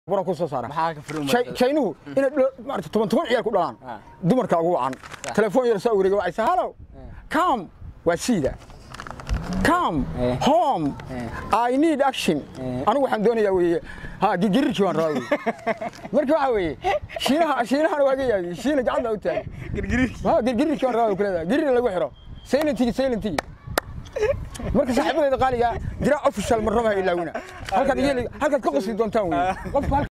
bura ku soo saara maxaa ka furmo shaynuhu in maarta 10 ciyaar ku dhalaan dumarka ugu wacan telefoon yar soo wareegay waxay hello come wasiida come home I need action anigu waxaan doonayaa weeye ha girgirki waan raaway marka waxa weeye shiinaha waaga yahay shiina gacanta u taag girgirki waan raaway kaleeda girgir lagu xiro silentigi marka saaxiibada qaaliga jira official marnaba ilaawina halka ka qosli doontaan weeye qofka